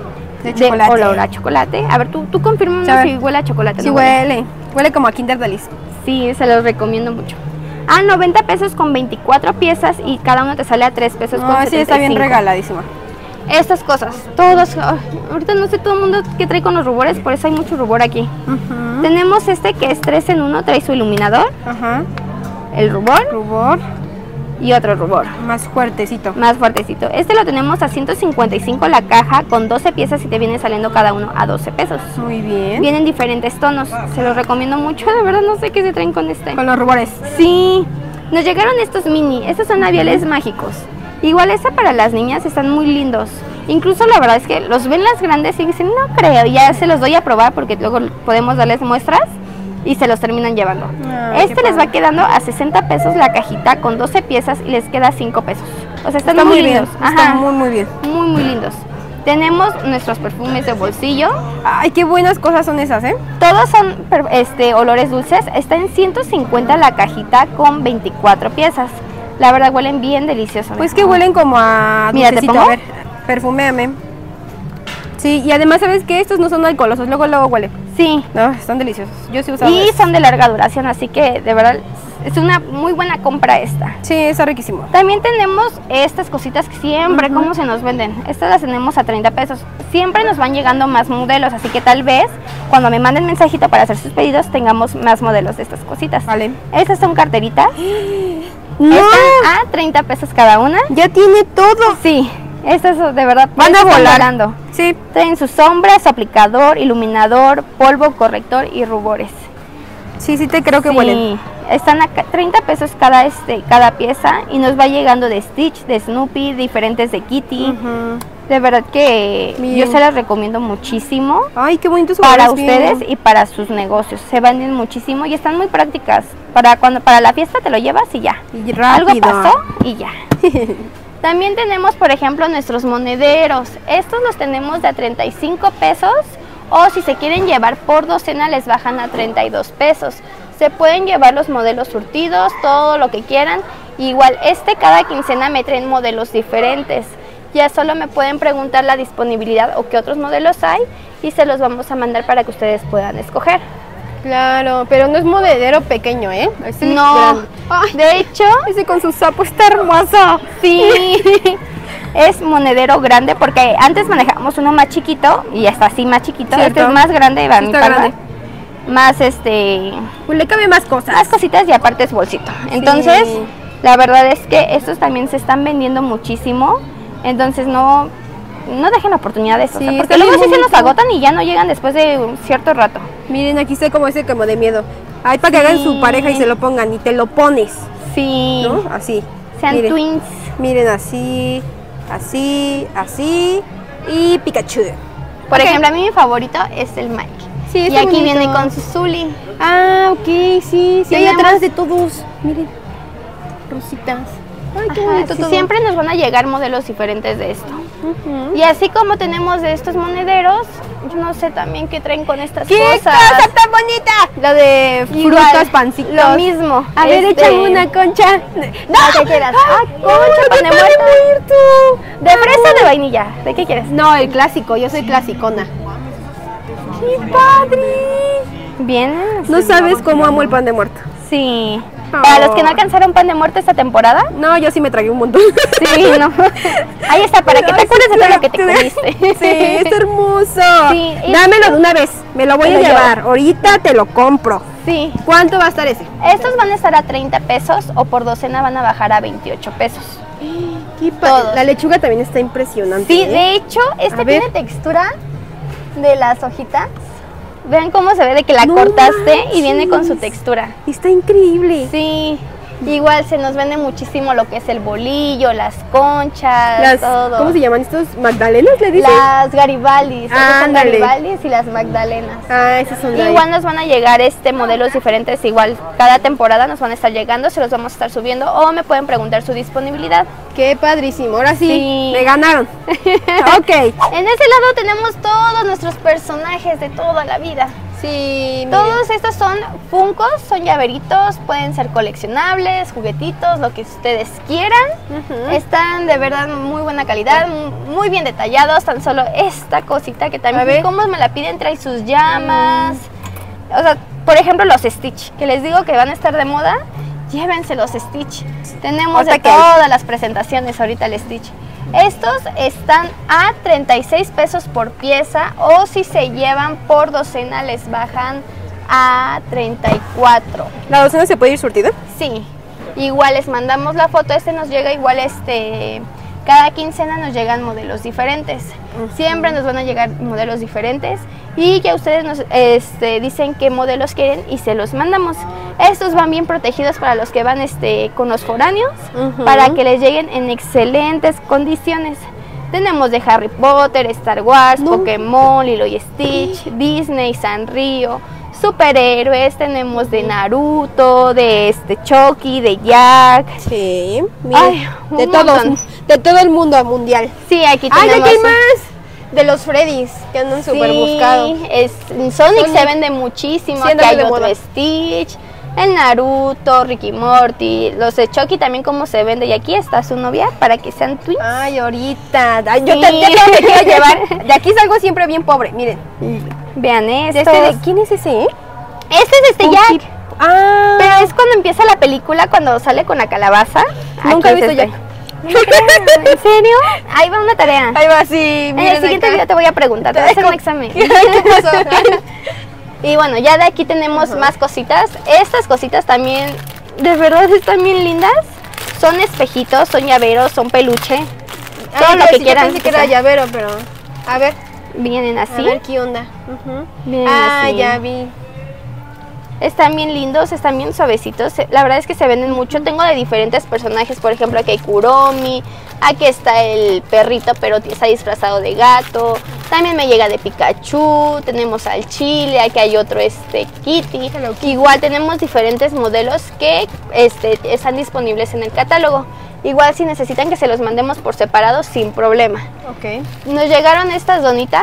De olor a chocolate. A ver, tú confirma si huele a chocolate. Sí, huele. Huele como a Kinder Delice. Sí, se los recomiendo mucho. 90 pesos con 24 piezas y cada uno te sale a 3 pesos con 75. Sí, está bien regaladísima. Estas cosas, todos, ahorita no sé todo el mundo qué trae con los rubores, por eso hay mucho rubor aquí. Tenemos este que es 3 en 1, trae su iluminador, el rubor y otro rubor. Más fuertecito. Más fuertecito. Este lo tenemos a 155 la caja con 12 piezas y te viene saliendo cada uno a 12 pesos. Muy bien. Vienen diferentes tonos, se los recomiendo mucho, de verdad no sé qué se traen con este. Con los rubores. Sí, nos llegaron estos mini, estos son labiales mágicos. Igual esta para las niñas están muy lindos. Incluso la verdad es que los ven las grandes y dicen, no creo, ya se los doy a probar porque luego podemos darles muestras y se los terminan llevando. Este les va quedando a 60 pesos la cajita con 12 piezas y les queda 5 pesos. O sea, están muy lindos. Están muy bien. Muy lindos. Tenemos nuestros perfumes de bolsillo. Ay, qué buenas cosas son esas, ¿eh? Todos son olores dulces. Está en 150 la cajita con 24 piezas. La verdad huelen bien deliciosos. Pues que huelen como a mira, ¿te pongo? A ver, perfúmeame. Sí, y además, ¿sabes qué? Estos no son alcoholosos, luego huele. Sí. No, están deliciosos. Yo sí usaba. Y son de larga duración, así que de verdad es una muy buena compra esta. Sí, está riquísimo. También tenemos estas cositas que siempre, ¿cómo se nos venden? Estas las tenemos a 30 pesos. Siempre nos van llegando más modelos, así que tal vez cuando me manden mensajito para hacer sus pedidos tengamos más modelos de estas cositas. Vale. Estas son carteritas. ¡No! Están a 30 pesos cada una. Ya tiene todo. Sí. Estas de verdad van a volar. Volando. Sí. Traen sus sombras, aplicador, iluminador, polvo, corrector y rubores. Sí, te creo que huelen. Están a 30 pesos cada pieza y nos va llegando de Stitch, de Snoopy, diferentes de Kitty. De verdad que yo se las recomiendo muchísimo. Ay, qué bonitos para ustedes y para sus negocios. Se venden muchísimo y están muy prácticas. Para la fiesta te lo llevas y ya. Y rápido. Algo pasó y ya. También tenemos, por ejemplo, nuestros monederos. Estos los tenemos de a 35 pesos o si se quieren llevar por docena les bajan a 32 pesos. Se pueden llevar los modelos surtidos, todo lo que quieran. Igual cada quincena me traen modelos diferentes. Ya solo me pueden preguntar la disponibilidad o qué otros modelos hay y se los vamos a mandar para que ustedes puedan escoger. Claro, pero no es monedero pequeño, ¿eh? No, de hecho, ese con su sapo está hermoso. Sí, es monedero grande porque antes manejábamos uno más chiquito y hasta así más chiquito. ¿Cierto? Este es más grande, va a mi palma. Más pues le cabe más cosas. Más cositas y aparte es bolsito. Entonces, la verdad es que estos también se están vendiendo muchísimo. Entonces no dejen la oportunidad de eso, porque luego sí se nos agotan y ya no llegan después de un cierto rato. Miren, aquí está como de miedo. Ay, para que hagan su pareja y se lo pongan y te lo pones. Sí. ¿No? Así. Sean twins. Miren, así y Pikachu. Por ejemplo, a mí mi favorito es el Mike. Sí, y aquí viene con su Zully. Ah, ok, sí. Hay atrás de todos. Miren, rositas. Ay, qué bonito todo. Siempre nos van a llegar modelos diferentes de esto. Y así como tenemos de estos monederos, yo no sé también qué traen con estas cosas. ¡Qué cosa tan bonita! Lo de frutas, pancitos. Lo mismo. A ver, échame una concha. No, ¿qué quieras? Concha, pan de muerto. ¿De fresa o de vainilla? ¿De qué quieres? No, el clásico, yo soy clasicona. ¡Qué padre! Bien. No sabes cómo amo el pan de muerto. Sí. Para los que no alcanzaron pan de muerto esta temporada. No, yo sí me tragué un montón. Sí, no. Ahí está, para que te acuerdes de todo lo que te comiste. Sí, es hermoso. Sí, dámelo de una vez, me lo voy a llevar. Ahorita te lo compro. Sí. ¿Cuánto va a estar ese? Estos van a estar a 30 pesos o por docena van a bajar a 28 pesos. Qué padre. La lechuga también está impresionante. Sí, de hecho, tiene textura de las hojitas. Vean cómo se ve de que la cortaste y viene con su textura. Está increíble. Sí. Igual se nos vende muchísimo lo que es el bolillo, las conchas, todo. ¿Cómo se llaman estos? ¿Magdalenas le dicen? Las garibaldis. Son Ándale. garibaldis y las magdalenas. Ah, esas son Igual nos van a llegar modelos diferentes, igual cada temporada nos van a estar llegando, se los vamos a estar subiendo o me pueden preguntar su disponibilidad. Qué padrísimo, ahora sí. Me ganaron. Ok. En ese lado tenemos todos nuestros personajes de toda la vida. Sí. Todos estos son Funkos, son llaveritos, pueden ser coleccionables, juguetitos, lo que ustedes quieran. Están de verdad muy buena calidad, muy bien detallados. Tan solo esta cosita que también, como me la piden, trae sus llamas. O sea, por ejemplo, los Stitch, que les digo que van a estar de moda. Llévense los Stitch. Tenemos de todas las presentaciones ahorita el Stitch. Estos están a 36 pesos por pieza o si se llevan por docena les bajan a 34. ¿La docena se puede ir surtida? Sí. Igual les mandamos la foto, nos llega igual cada quincena nos llegan modelos diferentes. Siempre nos van a llegar modelos diferentes y ya ustedes nos dicen qué modelos quieren y se los mandamos. Estos van bien protegidos para los que van con los foráneos, para que les lleguen en excelentes condiciones. Tenemos de Harry Potter, Star Wars, Pokémon, Lilo y Stitch, Disney, Sanrio, superhéroes, tenemos de Naruto, de Chucky, de Jack. Sí, de todo el mundo mundial. Sí, aquí tenemos. ¡Ay, aquí hay más! De los Freddys, que andan súper buscados. Sonic se vende muchísimo, aquí hay otro Stitch, el Naruto, Ricky Morty, los de Chucky también como se vende, y aquí está su novia para que sean twins. Ay, ahorita, yo te quiero llevar, de aquí salgo siempre bien pobre, miren. Vean esto. ¿Quién es ese? Este es Jack. Ah. Pero es cuando empieza la película, cuando sale con la calabaza. Nunca he visto Jack. ¿En serio? Ahí va una tarea. Ahí va, sí. En el siguiente video te voy a preguntar, te voy a hacer un examen. ¿Qué pasó? Y bueno, ya de aquí tenemos más cositas. Estas cositas también, de verdad están bien lindas. Son espejitos, son llaveros, son peluche. Todo lo que quieran. Yo pensé que era llavero, pero... A ver. Vienen así. A ver qué onda. Vienen así. Ya vi. Están bien lindos, están bien suavecitos. La verdad es que se venden mucho. Tengo de diferentes personajes, por ejemplo, aquí hay Kuromi, aquí está el perrito, pero está disfrazado de gato. También me llega de Pikachu, tenemos al Chile, aquí hay otro Kitty. Igual tenemos diferentes modelos que están disponibles en el catálogo. Igual si necesitan que se los mandemos por separado, sin problema. Ok. Nos llegaron estas donitas.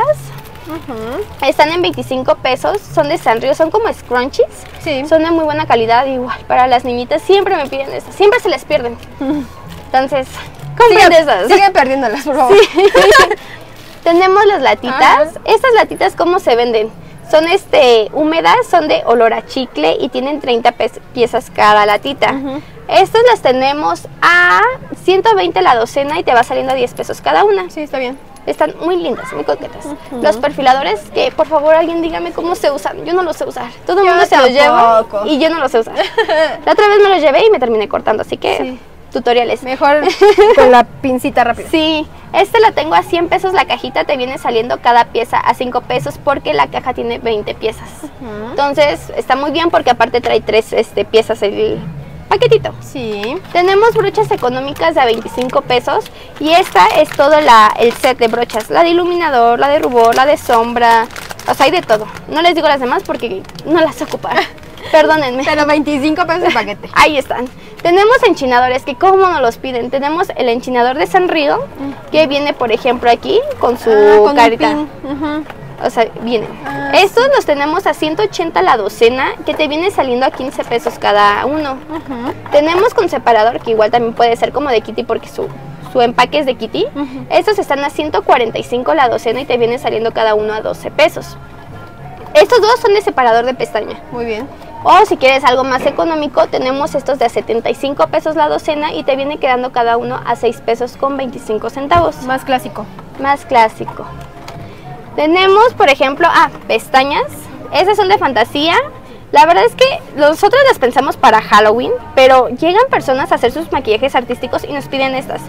Están en 25 pesos, son de Sanrio, son como scrunchies, son de muy buena calidad. Igual para las niñitas siempre me piden estas, siempre se les pierden. Entonces, compren esas. Siguen perdiéndolas, por favor. Sí. Tenemos las latitas. Estas latitas, ¿cómo se venden? Son húmedas, son de olor a chicle y tienen 30 piezas cada latita. Estas las tenemos a 120 la docena y te va saliendo a 10 pesos cada una. Sí, está bien. Están muy lindas, muy coquetas. Los perfiladores, que por favor alguien dígame cómo se usan. Yo no los sé usar. Todo el mundo se los lleva y yo no los sé usar. La otra vez me los llevé y me terminé cortando, así que tutoriales. Mejor con la pincita rápida. Sí, la tengo a 100 pesos la cajita, te viene saliendo cada pieza a 5 pesos porque la caja tiene 20 piezas. Entonces está muy bien porque aparte trae 3 piezas el paquetito. Sí. Tenemos brochas económicas de a 25 pesos y esta es todo el set de brochas, la de iluminador, la de rubor, la de sombra, o sea, hay de todo. No les digo las demás porque no las sé ocupar. Perdónenme. Pero 25 pesos el paquete. Ahí están. Tenemos enchinadores que como nos los piden. Tenemos el enchinador de Sanrio que viene, por ejemplo, aquí con su carita. O sea, vienen. Estos los tenemos a 180 la docena, que te viene saliendo a 15 pesos cada uno. Tenemos con separador, que igual también puede ser como de Kitty porque su empaque es de Kitty. Estos están a 145 la docena y te viene saliendo cada uno a 12 pesos. Estos dos son de separador de pestaña. Muy bien. O si quieres algo más económico, tenemos estos de a 75 pesos la docena y te viene quedando cada uno a 6 pesos con 25 centavos. Más clásico. Más clásico. Tenemos, por ejemplo, pestañas. Esas son de fantasía. La verdad es que nosotros las pensamos para Halloween, pero llegan personas a hacer sus maquillajes artísticos y nos piden estas.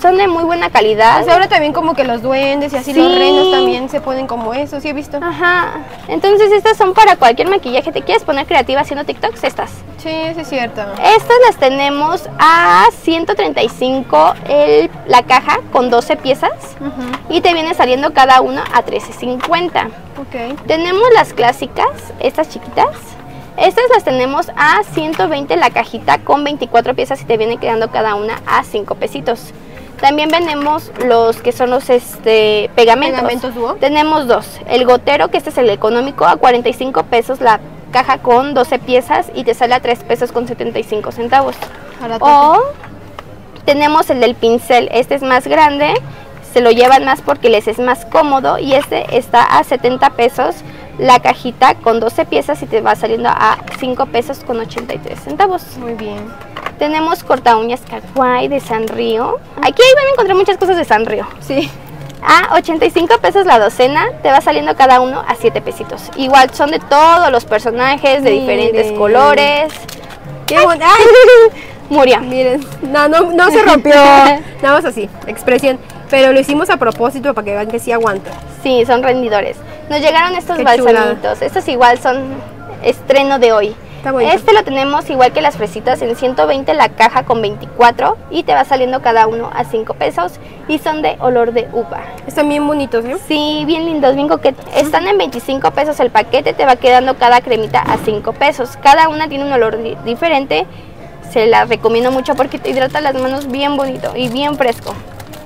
son de muy buena calidad. Pues ahora también como que los duendes y así los renos también se ponen como eso, ¿sí he visto? Ajá, entonces estas son para cualquier maquillaje. ¿Te quieres poner creativa haciendo TikToks? Estas. Sí, eso es cierto. Estas las tenemos a 135 la caja con 12 piezas y te viene saliendo cada uno a 13.50. Ok. Tenemos las clásicas, estas chiquitas. Estas las tenemos a 120 la cajita con 24 piezas y te viene quedando cada una a 5 pesitos. También vendemos los que son los pegamentos. ¿Pegamentos dúo? Tenemos dos. El gotero, que este es el económico, a 45 pesos la caja con 12 piezas y te sale a 3 pesos con 75 centavos. O tenemos el del pincel, este es más grande, se lo llevan más porque les es más cómodo y este está a 70 pesos la cajita con 12 piezas y te va saliendo a 5 pesos con 83 centavos. Muy bien. Tenemos corta uñas kawaii de Sanrio. Aquí van a encontrar muchas cosas de Sanrio. Sí. A 85 pesos la docena, te va saliendo cada uno a 7 pesitos. Igual son de todos los personajes, de diferentes colores. ¡Qué bonito! Murió. Miren, no se rompió. Nada más así, expresión. Pero lo hicimos a propósito para que vean que sí aguanta. Sí, son rendidores. Nos llegaron estos balsamitos. Estos igual son estreno de hoy. Este lo tenemos igual que las fresitas en 120 la caja con 24 y te va saliendo cada uno a 5 pesos y son de olor de uva. Están bien bonitos, ¿eh? Sí, bien lindos, bien coquetos. Están en 25 pesos el paquete, te va quedando cada cremita a 5 pesos. Cada una tiene un olor diferente. Se las recomiendo mucho porque te hidrata las manos bien bonito y bien fresco.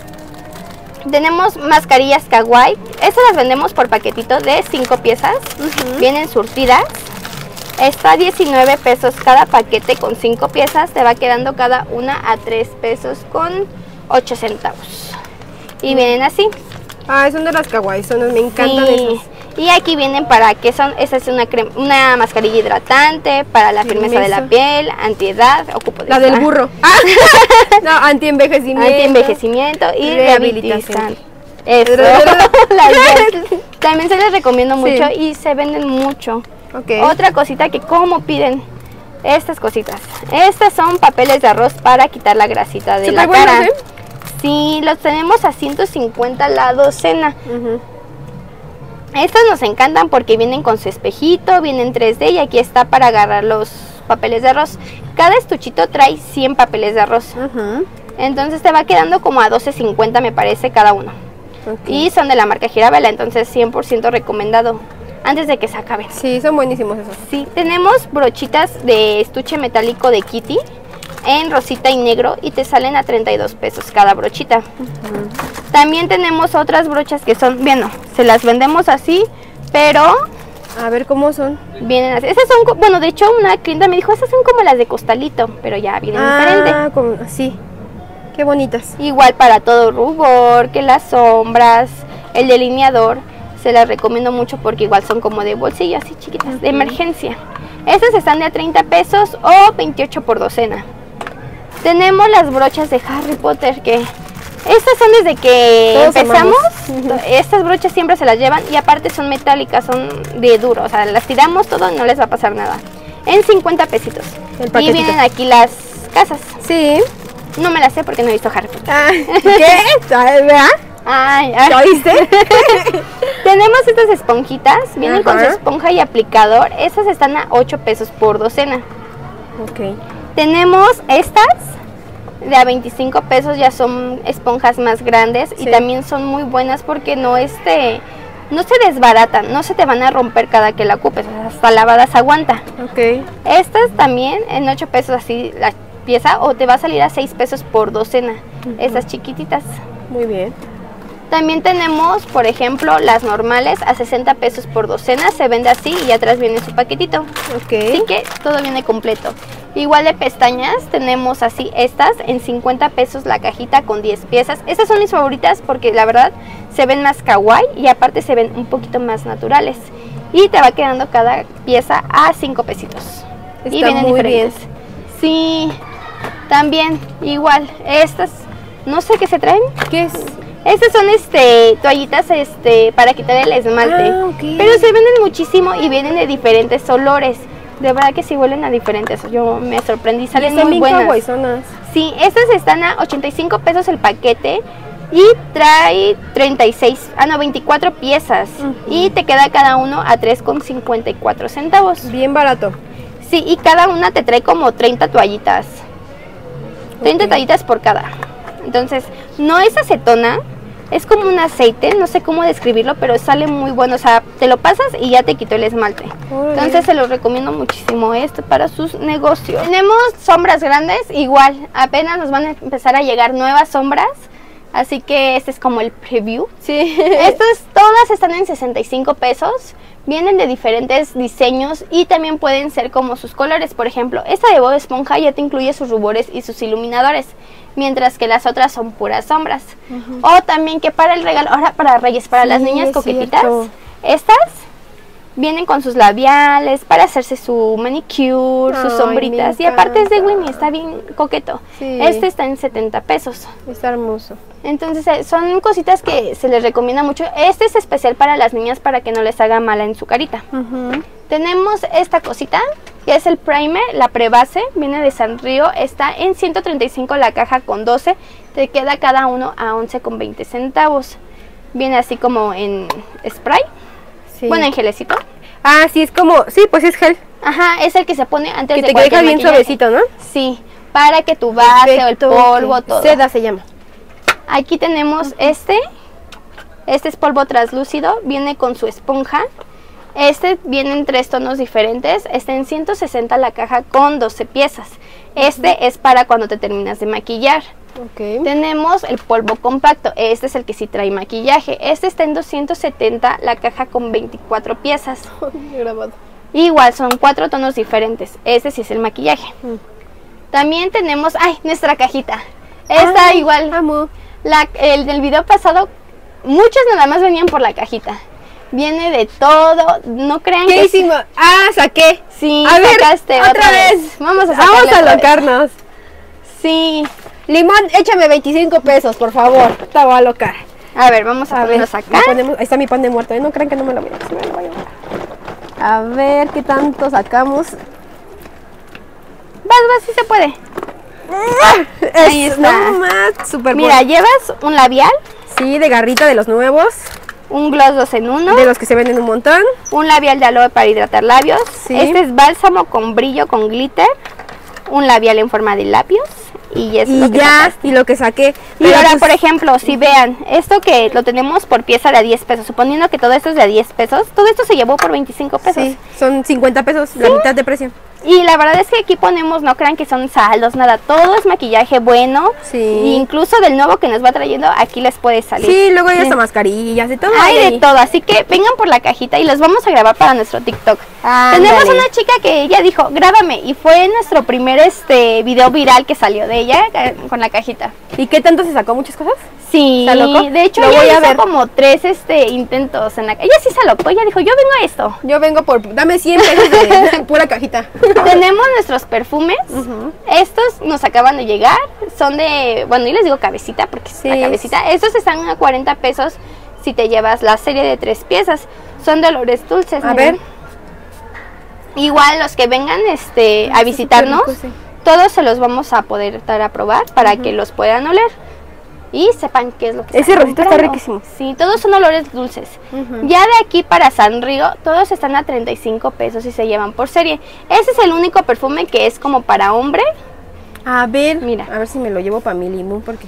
Tenemos mascarillas kawaii. Estas las vendemos por paquetito de 5 piezas. Vienen surtidas. Está a 19 pesos cada paquete con 5 piezas. Te va quedando cada una a 3 pesos con 8 centavos. Y vienen así. Ah, son de las kawaii, me encantan esas. Y aquí vienen para que son, esta es una mascarilla hidratante para la firmeza de la piel, antiedad, ocupo de la del burro. No, anti-envejecimiento. Anti-envejecimiento y rehabilitación. Eso. También se les recomiendo mucho y se venden mucho. Otra cosita que como piden estas cositas. Estas son papeles de arroz para quitar la grasita de la cara. Sí, los tenemos a 150 la docena. Estos nos encantan porque vienen con su espejito, vienen 3D y aquí está para agarrar los papeles de arroz. Cada estuchito trae 100 papeles de arroz. Entonces te va quedando como a 12.50 me parece cada uno. Y son de la marca Girabella, entonces 100% recomendado antes de que se acaben. Sí, son buenísimos esos. Sí, tenemos brochitas de estuche metálico de Kitty en rosita y negro y te salen a 32 pesos cada brochita. También tenemos otras brochas que son, bueno, se las vendemos así, pero a ver cómo son. Vienen así. Esas son, bueno, de hecho una clienta me dijo, esas son como las de costalito, pero ya vienen diferente. Sí, qué bonitas. Igual para todo rubor, que las sombras, el delineador, se las recomiendo mucho porque igual son como de bolsillo, así chiquitas, de emergencia. Estas están de a 30 pesos o 28 por docena. Tenemos las brochas de Harry Potter que estas son desde que todos empezamos. Estas brochas siempre se las llevan y aparte son metálicas, son de duro, o sea, las tiramos todo y no les va a pasar nada. En 50 pesitos. Y vienen aquí las casas. Sí. No me las sé porque no he visto Harry Potter. ¿Qué? ¿Verdad? Ay. ¿Lo viste? Tenemos estas esponjitas, vienen con su esponja y aplicador. Estas están a 8 pesos por docena. Tenemos estas de a 25 pesos, ya son esponjas más grandes y también son muy buenas porque no se desbaratan, no se te van a romper cada que la ocupes, hasta lavadas aguanta. Estas también en 8 pesos así la pieza o te va a salir a 6 pesos por docena, esas chiquititas. Muy bien. También tenemos, por ejemplo, las normales a 60 pesos por docena, se vende así y atrás viene su paquetito. Así que todo viene completo. Igual de pestañas, tenemos así estas en 50 pesos la cajita con 10 piezas. Estas son mis favoritas porque la verdad se ven más kawaii y aparte se ven un poquito más naturales. Y te va quedando cada pieza a 5 pesitos. Y vienen muy diferentes. Sí, también igual, estas, no sé qué se traen. ¿Qué es? Estas son toallitas para quitar el esmalte, pero se venden muchísimo y vienen de diferentes olores. De verdad que sí huelen a diferentes. Yo me sorprendí, salen muy buenas. Sí, estas están a 85 pesos el paquete y trae 24 piezas. Y te queda cada uno a 3,54 centavos. Bien barato. Sí, y cada una te trae como 30 toallitas. 30 toallitas por cada. Entonces, no es acetona. Es como un aceite, no sé cómo describirlo, pero sale muy bueno. O sea, te lo pasas y ya te quitó el esmalte. Entonces se los recomiendo muchísimo esto para sus negocios. Tenemos sombras grandes, igual, apenas nos van a empezar a llegar nuevas sombras. Así que este es como el preview. Sí. Todas están en 65 pesos. Vienen de diferentes diseños y también pueden ser como sus colores. Por ejemplo, esta de Bob Esponja ya te incluye sus rubores y sus iluminadores, mientras que las otras son puras sombras. O también que para el regalo, ahora para Reyes, para las niñas coquetitas, estas vienen con sus labiales para hacerse su manicure, sus sombritas. Y aparte es de Winnie, está bien coqueto. Sí. Este está en 70 pesos. Está hermoso. Entonces son cositas que se les recomienda mucho. Este es especial para las niñas para que no les haga mala en su carita. Tenemos esta cosita que es el primer, la prebase, viene de Sanrio. Está en 135 la caja con 12. Te queda cada uno a 11,20 centavos. Viene así como en spray. Sí. Bueno, en gelecito. Ah, sí, es como, sí, pues es gel. Ajá, es el que se pone antes que de te deja bien suavecito, ¿no? Sí, para que tu base o el polvo, todo. Seda se llama. Aquí tenemos este es polvo translúcido, viene con su esponja. Este viene en 3 tonos diferentes, está en 160 la caja con 12 piezas. Este es para cuando te terminas de maquillar. Tenemos el polvo compacto, este es el que sí trae maquillaje. Este está en 270 la caja con 24 piezas. Igual son 4 tonos diferentes, este sí es el maquillaje. También tenemos, nuestra cajita. Esta igual, amo. El del video pasado, muchos nada más venían por la cajita. Viene de todo, no crean que... ¿Qué hicimos? Saqué. Sí, a ver, sacaste otra vez. Vamos a locarnos. Sí. Limón, échame 25 pesos, por favor. Te voy a locar. A ver, vamos a ponerlos acá. Ahí está mi pan de muerto. No crean que no me lo voy a llevar. A ver, ¿qué tanto sacamos? Vas, sí se puede. Ahí está. No más, súper bueno. Mira, llevas un labial. Sí, de garrita de los nuevos. Un gloss 2 en 1. De los que se venden un montón. Un labial de aloe para hidratar labios. Sí. Este es bálsamo con brillo, con glitter. Un labial en forma de labios. Y es lo que sacaste. Y lo que saqué. Y ahora, por ejemplo, si vean, esto que lo tenemos por pieza de a 10 pesos, suponiendo que todo esto es de a 10 pesos, todo esto se llevó por 25 pesos. Sí, son 50 pesos, la mitad de precio. Y la verdad es que aquí ponemos, no crean que son saldos, nada, todo es maquillaje bueno. Sí. E incluso del nuevo que nos va trayendo, aquí les puede salir. Sí, luego hay hasta mascarillas, de todo. Hay de todo, así que vengan por la cajita y los vamos a grabar para nuestro TikTok. Tenemos una chica que ella dijo, grábame, y fue nuestro primer video viral que salió de ella con la cajita. ¿Y qué tanto se sacó? ¿Muchas cosas? Sí, de hecho ella hizo como 3 intentos en la... Ella sí se alocó, ella dijo, yo vengo a esto. Yo vengo dame 100 pesos de pura cajita. Tenemos nuestros perfumes. Estos nos acaban de llegar. Son de, bueno, yo les digo cabecita porque es la cabecita. Estos están a 40 pesos si te llevas la serie de 3 piezas. Son de olores dulces. A ver. Igual los que vengan a visitarnos, todos se los vamos a poder dar a probar para que los puedan oler y sepan qué es lo que ese rosito está riquísimo. Sí, todos son olores dulces. Ya de aquí para Sanrio, todos están a 35 pesos y se llevan por serie. Ese es el único perfume que es como para hombre. A ver, mira, a ver si me lo llevo para mi limón porque...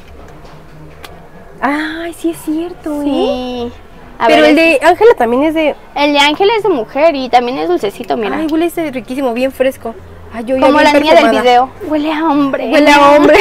Ay, sí es cierto. Sí. Pero el de Ángela también es de... El de Ángela es de mujer y también es dulcecito, mira. Ay, huele riquísimo, bien fresco. Ay, yo como la niña del video. Huele a hombre. Huele a hombre.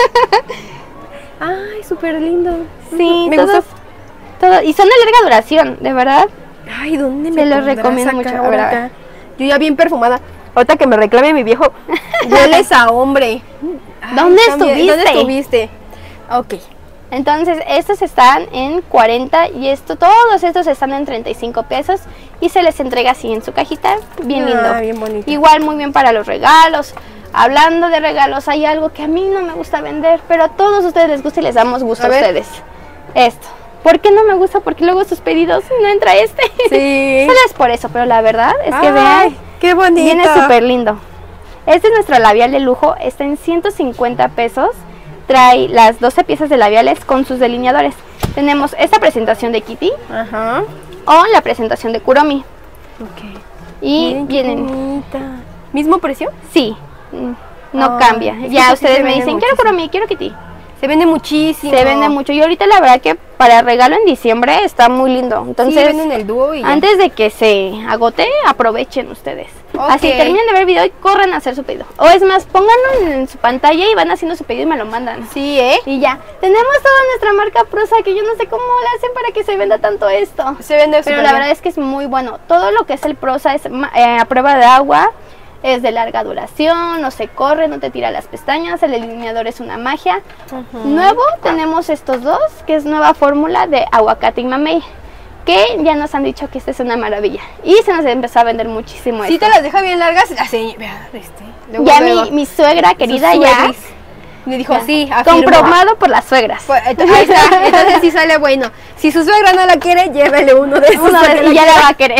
Ay, súper lindo. Sí, me gusta. Todo. Y son de larga duración, de verdad. Ay, ¿dónde me se los recomiendo mucho. A ver. Yo ya bien perfumada. Ahorita que me reclame mi viejo, hueles a hombre. ¿Dónde estuviste? ¿Dónde estuviste? Ok. Entonces, estos están en 40 y todos estos están en 35 pesos y se les entrega así en su cajita, bien lindo. Bien bonito. Igual muy bien para los regalos. Hablando de regalos, hay algo que a mí no me gusta vender, pero a todos ustedes les gusta y les damos gusto a ustedes. Esto. ¿Por qué no me gusta? Porque luego sus pedidos no entra este. Sí. Solo es por eso, pero la verdad es que vean. ¡Qué bonito! Viene súper lindo. Este es nuestro labial de lujo, está en 150 pesos. Trae las 12 piezas de labiales con sus delineadores. Tenemos esta presentación de Kitty. Ajá. O la presentación de Kuromi. Ok. Y miren, vienen... ¿Mismo precio? Sí, no cambia. Ya ustedes me dicen, quiero Kuromi, quiero Kitty. Se vende muchísimo. Se vende mucho. Y ahorita la verdad que para regalo en diciembre está muy lindo. Entonces, sí, venden el dúo y antes de que se agote, aprovechen ustedes. Okay. Así terminen de ver el video y corran a hacer su pedido. O es más, pónganlo en su pantalla y van haciendo su pedido y me lo mandan. Sí, Y ya. Tenemos toda nuestra marca Prosa, que yo no sé cómo le hacen para que se venda tanto esto. Se vende Pero la verdad es que es muy bueno. Todo lo que es el Prosa es a prueba de agua. Es de larga duración, no se corre, no te tira las pestañas, el delineador es una magia. Nuevo tenemos estos dos, que es nueva fórmula de aguacate y mamey, que ya nos han dicho que esta es una maravilla. Y se nos empezó a vender muchísimo. Si te las deja bien largas, así, ya mi suegra querida ya me dijo, sí, comprobado por las suegras. Pues, ahí está, entonces sí sale bueno. Si su suegra no la quiere, llévele uno de esos. Y ya la va a querer.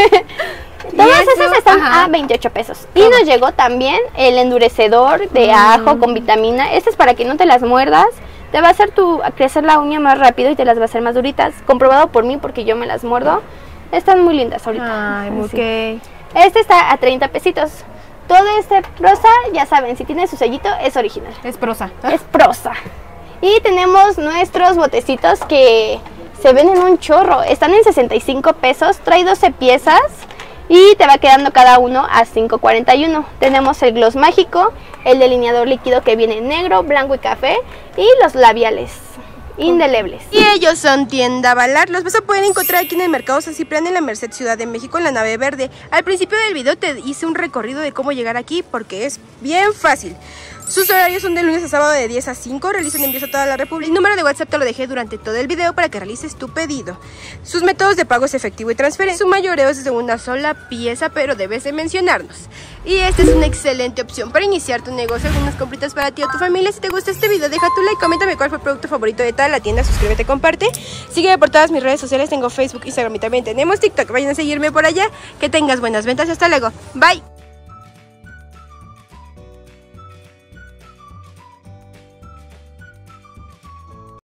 Todas esas están a 28 pesos. Y nos llegó también el endurecedor de ajo con vitamina. Este es para que no te las muerdas. Te va a hacer crecer la uña más rápido y te las va a hacer más duritas. Comprobado por mí porque yo me las muerdo. Están muy lindas ahorita. Ay, ok. Este está a 30 pesitos. Todo este Prosa, ya saben, si tiene su sellito, es original. Es Prosa. Es Prosa. Y tenemos nuestros botecitos que se venden un chorro. Están en 65 pesos. Trae 12 piezas. Y te va quedando cada uno a $5.41. Tenemos el gloss mágico, el delineador líquido que viene negro, blanco y café, y los labiales indelebles. Y ellos son Tienda Valar. Los vas a poder encontrar aquí en el Mercado San Ciprián en la Merced, Ciudad de México, en la nave verde. Al principio del video te hice un recorrido de cómo llegar aquí porque es bien fácil. Sus horarios son de lunes a sábado de 10 a 5, realizan envíos a toda la república. El número de WhatsApp te lo dejé durante todo el video para que realices tu pedido. Sus métodos de pago es efectivo y transferencia. Su mayoreo es de una sola pieza, pero debes de mencionarnos. Y esta es una excelente opción para iniciar tu negocio, algunas compritas para ti o tu familia. Si te gusta este video, deja tu like, coméntame cuál fue el producto favorito de la tienda, suscríbete, comparte. Sígueme por todas mis redes sociales, tengo Facebook, Instagram y también tenemos TikTok. Vayan a seguirme por allá. Que tengas buenas ventas y hasta luego. Bye.